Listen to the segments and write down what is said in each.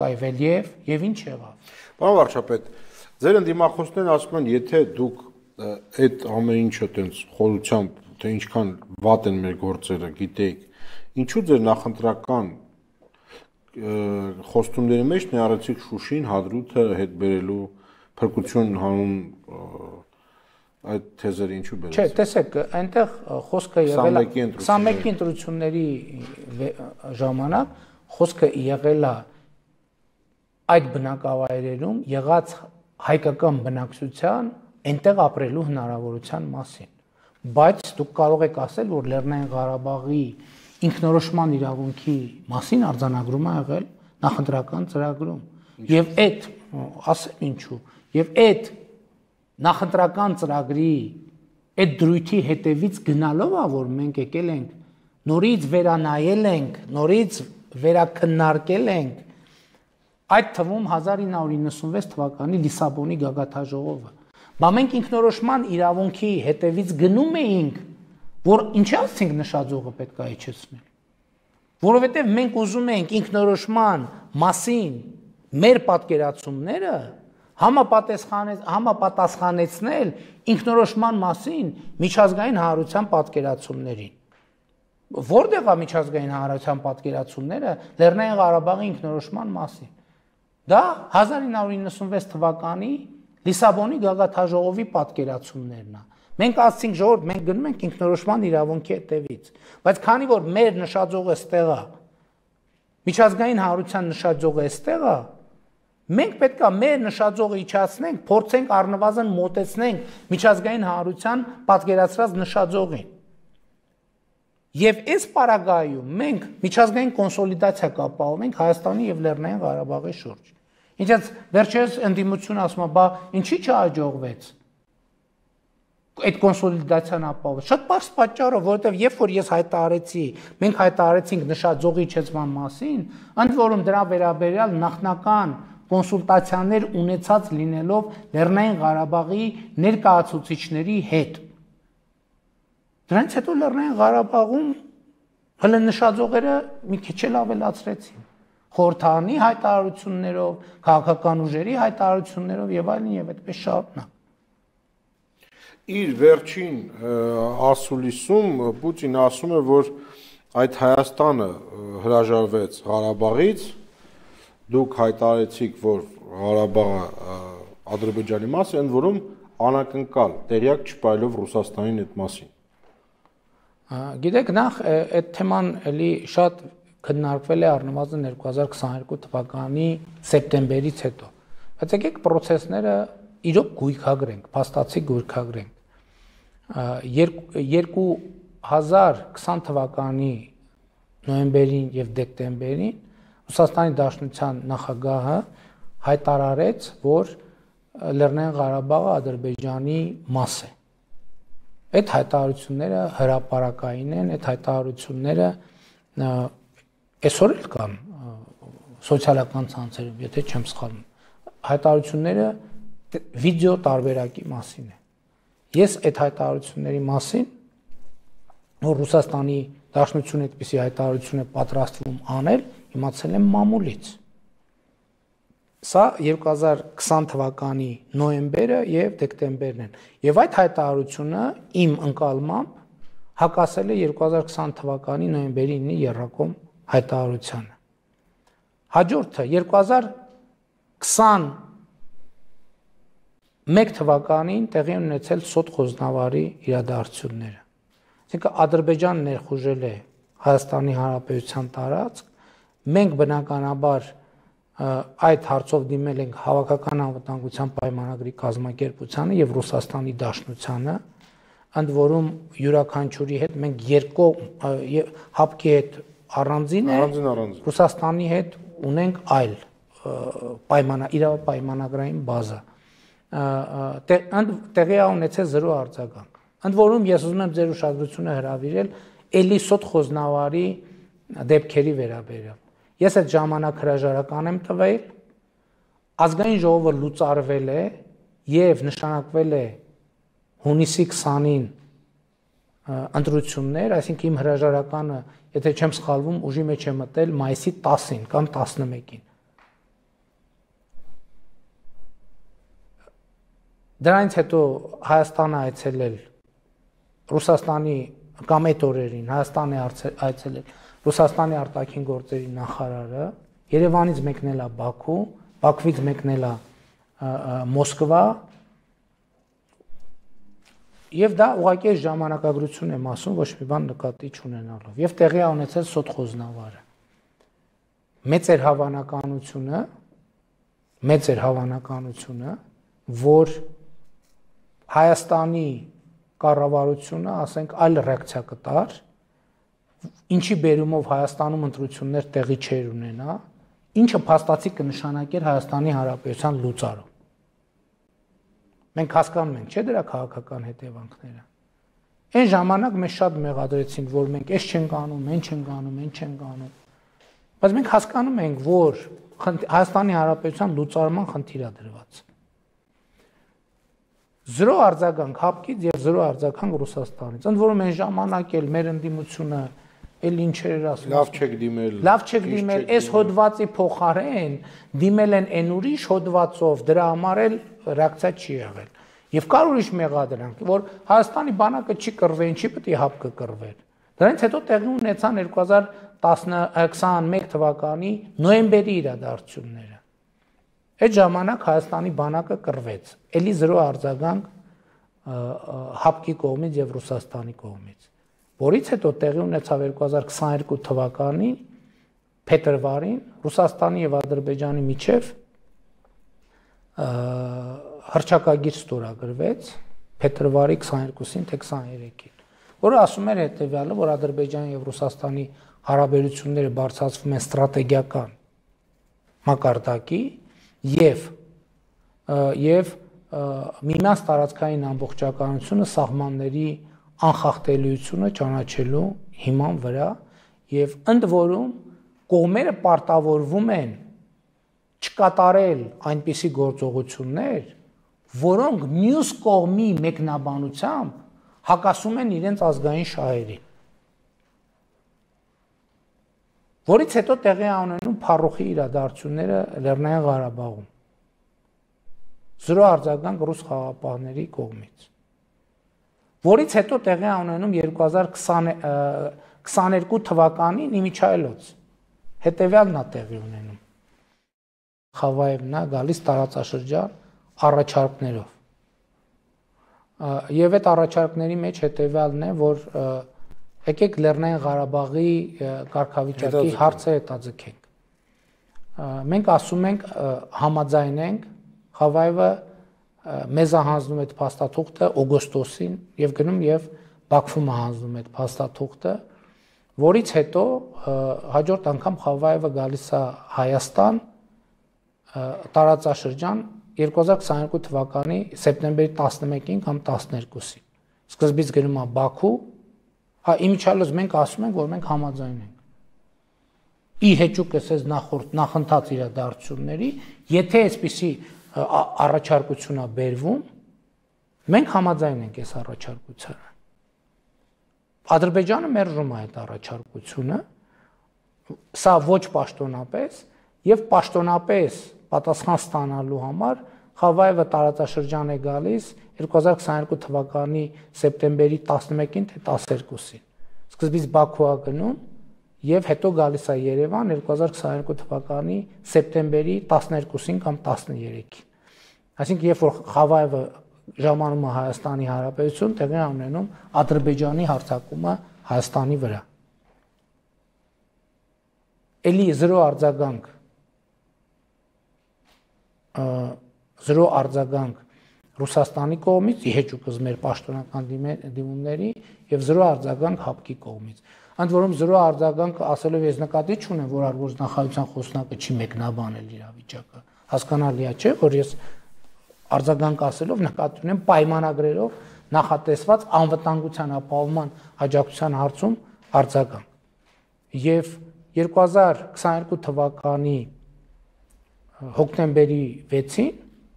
բացակայվել եւ ինչ եղավ։ Պարոն վարչապետ, ձեր ընդդիմախոսներն ասում են, եթե դուք այդ ամեն ինչը տենց խորությամբ, թե ինչքան վատ են մեր գործերը, գիտեիք, ինչու ձեր նախընտրական խոստումների մեջ ներառեցիք Շուշին, Հադրութը հետ բերելու փրկություն հանուն այդ թեզերը ինչու բերեցիք։ Չէ, տեսեք, այնտեղ խոսքը եղել է 21 ընտրությունների ժամանակ խոսքը եղել է այդ բնակավայրերում եղած հայկական բնակչության այնտեղ ապրելու հնարավորության մասին։ Բայց դուք կարող եք ասել, որ Լեռնային Ղարաբաղի ինքնորոշման իրավունքի մասին արձանագրում է եղել նախընտրական ծրագրում։ Եվ այդ ասեմ ինչու, եւ այդ նախընտրական ծրագրի այդ դրույթի հետևից գնալով է, որ մենք եկել ենք նորից վերանայել ենք, նորից վերաքննարկել ենք այդ թվում 1996 թվականի Լիսաբոնի գագաթաժողովը։ Բա մենք ինքնորոշման իրավունքի հետևից գնում էինք, որ ինչի ասենք նշաձողը պետք է իջեցնել։ Որովհետև մենք ուզում ենք ինքնորոշման մասին մեր պատկերացումները համապատասխանեցնել ինքնորոշման մասին միջազգային հանրության պատկերացումներին։ Որտեղ է միջազգային հանրության պատկերացումները Լեռնային Ղարաբաղի ինքնորոշման մասին։ Դա 1996 թվականի Լիսաբոնի գագաթաժողովի պատկերացումներն է։ Մենք ասացինք ժողովուրդ, մենք գնում ենք ինքնորոշման իրավունքի հետևից, բայց քանի որ մեր նշաձողը այստեղ է, միջազգային հանրության նշաձողը այստեղ է, մենք պետք է մեր նշաձողը իջացնենք, փորձենք առնվազն մոտեցնենք միջազգային հանրության պատկերացրած նշաձողին։ Եվ այս պարագայում մենք միջազգային կոնսոլիդացիա կապահովենք Հայաստանի եւ Լեռնային Ղարաբաղի շուրջ։ Ինչպես վերջերս ընդդիմությունը ասում է, բա ինչի՞ չհաջողվեց այդ կոնսոլիդացիան ապահովել։ Շատ պարզ պատճառով, որովհետև երբ որ ես հայտարարեցի, մենք հայտարարեցինք նշաձողի իջեցման մասին, ընդ որում դրա վերաբերյալ նախնական կոնսուլտացիաներ ունեցած լինելով Լեռնային Ղարաբաղի ներկայացուցիչների հետ։ Դրանից հետո Լեռնային Ղարաբաղում հələ նշաձողերը մի քիչ էլ ավելացրեցին։ Խորհրդարանի հայտարարություններով, քաղաքական ուժերի հայտարարություններով եւ այլն եւ այդպես շարունակ։ Իր վերջին ասուլիսում Պուտինը ասում է, որ այդ Հայաստանը հրաժարվեց Ղարաբաղից, դուք հայտարարեցիք, որ Ղարաբաղը Ադրբեջանի մաս է, ընդ որում անակնկալ տեղյակ չպայելով Ռուսաստանին այդ մասին։ Գիտեք, նախ այդ թեման էլի շատ քննարկվել է առնվազն 2022 թվականի սեպտեմբերից հետո։ Բայց եկեք process-ները իրոք գույքագրենք, փաստացի գույքագրենք։ 2020 թվականի նոյեմբերին եւ դեկտեմբերին Ռուսաստանի Դաշնության նախագահը հայտարարեց, որ Լեռնային Ղարաբաղը Ադրբեջանի մաս է։ Այդ հայտարարությունները հրապարակային են, այդ հայտարարությունները այսօր էլ կան սոցիալական ցանցերում, եթե չեմ սխալվում, հայտարարությունները վիդեո տարբերակի մասին է։ Ես այդ հայտարարությունների մասին, որ Ռուսաստանի Դաշնությունը այդպիսի հայտարարություն է պատրաստվում անել, իմացել եմ մամուլից։ Սա 2020 թվականի նոյեմբերը եւ դեկտեմբերն են։ Եվ այդ հայտարարությունը իմ ընկալմամբ հակասել է 2020 թվականի նոյեմբերի 9-ի Եռակոմ հայտարարությանը։ Հաջորդը 2021 թվականին տեղի ունեցել Սոտ Խոզնավարի իրադարձությունները։ Այսինքն Ադրբեջան ներխուժել է Հայաստանի Հանրապետության տարածք, մենք բնականաբար այդ հարցով դիմել ենք Հավաքական անվտանգության պայմանագրի կազմակերպությանը եւ Ռուսաստանի Դաշնությանը, ընդ որում յուրաքանչյուրի հետ մենք երկու հապկի հետ առանձին է, Ռուսաստանի հետ ունենք այլ պայմանագրային բազա։ Տեղի ունեցել 0 արձագանք։ Ընդ որում ես ուզում եմ ձեր ուշադրությունը հրավիրել էլի Սոտ Խոզնավարի դեպքերի վերաբերյալ։ Ես այդ ժամանակ հրաժարական եմ տվել, ազգային ժողովը լուծարվել է եւ նշանակվել է հունիսի 20-ին ընտրություններ, այսինքն իմ հրաժարականը, եթե չեմ սխալվում, ուժի մեջ է մտել մայիսի 10-ին կամ 11-ին։ Դրանից հետո Հայաստանը այցելել Ռուսաստանի կամ այդ օրերին Հայաստանի այցելել Ռուսաստանի արտաքին գործերի նախարարը, Երևանից մեկնել է Բաքու, Բաքվից մեկնել է Մոսկվա, եւ դա ուղղակի ժամանակագրություն եմ ասում, ոչ մի բան նկատի չունենալով։ Եվ տեղի է ունեցել սոթխոզնավարը։ Մեծ էր հավանականությունը, որ Հայաստանի կառավարությունը, ասենք, այլ ռեակցիա կտար, ինչի բերումով Հայաստանում ընտրություններ տեղի չէր ունենա, ինչը փաստացի կնշանակեր Հայաստանի Հանրապետության լուծարը։ Մենք հասկանում ենք, չէ՞ դրա քաղաքական հետևանքները։ Այն ժամանակ մեզ շատ մեղադրեցին, որ մենք այս չենք անում, այն չենք անում, այն չենք անում։ Բայց մենք հասկանում ենք, որ Հայաստանի Հանրապետության լուծարման խնդիր է դրված։ Զրո արձագանք հապկից եւ զրո արձագանք Ռուսաստանից։ Ընդ որում այն ժամանակ էլ մեր ընդդիմությունը էլ ինչեր էր ասում։ Լավ չեք դիմել, այս հոդվածի փոխարեն դիմել են այն ուրիշ հոդվածով, դրա համար էլ ռեակցիա չի եղել։ Եվ կար ուրիշ մեղադրանք, որ Հայաստանի բանակը չի կռվել, ինչի պետք է հապկը կռվել։ Դրանից հետո տեղի ունեցան 2021 թվականի նոյեմբերի իրադարձությունները։ Այդ ժամանակ Հայաստանի բանակը կռվեց, էլի զրո արձագանք հապկի կողմից եւ Ռուսաստանի կողմից, որից հետո տեղի ունեցավ 2022 թվականի փետրվարին Ռուսաստանի եւ Ադրբեջանի միջև հռչակագիր ստորագրվեց փետրվարի 22-ին թե 23-ին, որը ասում էր հետեւյալը, որ Ադրբեջանի եւ Ռուսաստանի հարաբերությունները բարձրացվում են ստրատեգիական մակարդակի եւ միմյանց տարածքային ամբողջականությունը սահմանների անխախտելիությունը ճանաչելու հիման վրա եւ ընդ որում կողմերը պարտավորվում են չկատարել այնպիսի գործողություններ, որոնք մյուս կողմի մեկնաբանությամբ հակասում են իրենց ազգային շահերին։ Որից հետո տեղի է ունենում փառոխի իրադարձությունները Լեռնային Ղարաբաղում։ Զրո արձագանք ռուս խաղաղապահների կողմից։ Որից հետո տեղի է ունենում 2022 թվականին Իմիջայլոց։ Հետևյալն է տեղի ունենում։ Խավաևն է գալիս տարածաշրջան առաջարկներով։ Եվ այդ առաջարկների մեջ հետևյալն է, որ եկեք Լեռնային Ղարաբաղի կարգավիճակի հարցը հետաձգենք։ Մենք ասում ենք համաձայնենք, Խավաևը մեզ հանձնում այդ փաստաթուղթը օգոստոսին եւ գնում եւ Բաքվում հանձնում այդ փաստաթուղթը, որից հետո հաջորդ անգամ Խավաևը գալիս է Հայաստան տարածաշրջան 2022 թվականի սեպտեմբերի 11-ին կամ 12-ին։ Սկզբից գնում է Բաքու, իմիջիալոց մենք ասում ենք, որ մենք համաձայն ենք։ Ի հեճուկ էս նախընթաց իրադարձությունների, եթե այսպիսի առաջարկություն է բերվում, մենք համաձայն ենք այս առաջարկությանը։ Ադրբեջանը մերժում է այդ առաջարկությունը, սա ոչ պաշտոնապես եւ պաշտոնապես պատասխան ստանալու համար Խավաևը տարածաշրջան է գալիս 2022 թվականի սեպտեմբերի 11-ին թե 12-ին։ Սկզբից Բաքու է գնում եւ հետո գալիս է Երևան 2022 թվականի սեպտեմբերի 12-ին կամ 13-ին։ Այսինքն երբ որ Խավաևը ժամանում է Հայաստանի Հանրապետություն, տեղի է ունենում Ադրբեջանի հարձակումը Հայաստանի վրա։ Էլի զրո արձագանք Ռուսաստանի կողմից, իհեճուկս մեր պաշտոնական դիմումների եւ զրո արձագանք հապկի կողմից։ Ընդ որում զրո արձագանք ասելով ես նկատի չունեմ, որ արտգործնախարարության խոսնակը չի մեկնաբանել իրավիճակը։ Հասկանալի է, չէ՞, որ ես արձագանք ասելով նկատի ունեմ պայմանագրերով նախատեսված անվտանգության ապահովման աջակցության հարցում արձագանք։ Եվ 2022 թվականի հոկտեմբերի 6-ին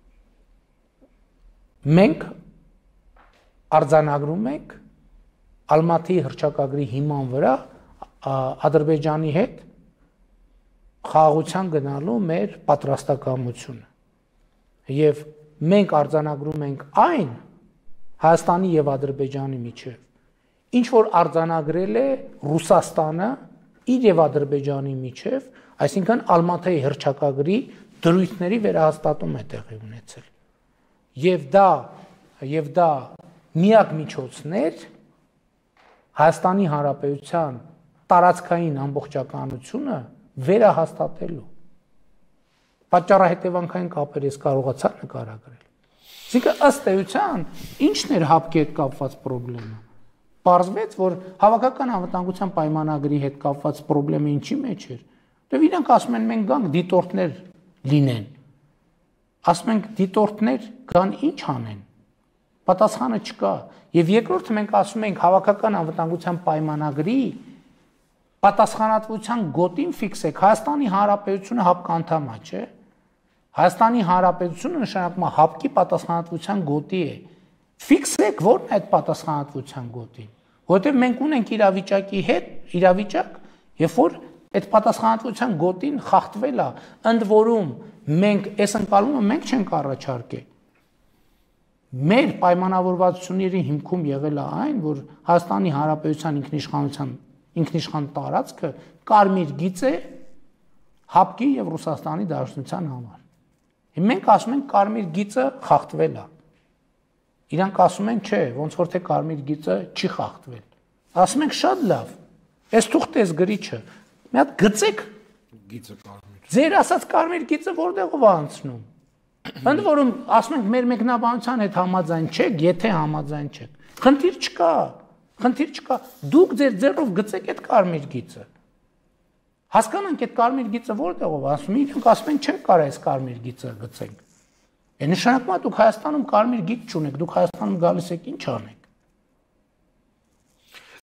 մենք արձանագրում ենք Ալմատիի հռչակագրի հիման վրա Ադրբեջանի հետ խաղաղության գնալու մեր պատրաստակամությունը։ Եվ մենք արձանագրում ենք այն Հայաստանի եւ Ադրբեջանի միջև, ինչ որ արձանագրել է Ռուսաստանը իր եւ Ադրբեջանի միջև, այսինքն Ալմատայի հռչակագրի դրույթների վերահաստատում է տեղի ունեցել։ Եվ դա միակ միջոցն էր Հայաստանի Հանրապետության տարածքային ամբողջականությունը վերահաստատելու։ Պատճառահետևանքային կապեր ես կարողացա նկարագրել։ Այսինքն ըստ էության ինչն էր ՀԱՊԿ-ի հետ կապված խնդրեմը։ Պարզվեց, որ հավաքական անվտանգության պայմանագրի հետ կապված խնդրեմը ինչի մեջ էր։ Դե իրանք ասում են մենք գանք դիտորդներ լինեն։ Ասում ենք դիտորդներ գան ինչ անեն։ Պատասխանը չկա։ Եվ երկրորդը մենք ասում ենք հավաքական անվտանգության պայմանագրի պատասխանատվության գոտին ֆիքսեք։ Հայաստանի Հանրապետությունը ՀԱՊԿ անդամ է, չէ՞։ Հայաստանի Հանրապետությունը նշանակում է ՀԱՊԿ-ի պատասխանատվության գոտի է։ Ֆիքսեք ո՞րն է այդ պատասխանատվության գոտին։ Որովհետև մենք ունենք իրավիճակի հետ իրավիճակ, երբ որ այդ պատասխանատվության գոտին խախտվել է, ընդ որում մենք այս ընկալումը մենք չենք առաջարկել։ Մեր պայմանավորվածությունների հիմքում եղել է այն, որ Հայաստանի Հանրապետության ինքնիշխան տարածքը կարմիր գիծ է ՀԱՊԿ-ի եւ Ռուսաստանի Դաշնության համար։ Մենք ասում ենք կարմիր գիծը խախտվել է։ Իրանք ասում են չէ, ոնց որ թե կարմիր գիծը չի խախտվել։ Ասում ենք շատ լավ։ Այս թուղթես գրիչը մի հատ գծեք գիծը կարմիր։ Ձեր ասած կարմիր գիծը որտեղով է անցնում։ Ընդ որում ասում ենք մեր մեկնաբանության հետ համաձայն չեք, եթե համաձայն չեք։ Խնդիր չկա։ Դուք ձեր ձեռով գծեք այդ կարմիր գիծը։ Հասկանանք այդ կարմիր գիծը որտեղով ասում են, իրենք ասում են չենք կարող այս կարմիր գիծը գծենք։ Է նշանակում է դուք Հայաստանում կարմիր գիծ չունեք, դուք Հայաստանում գալիս եք ինչ անեք։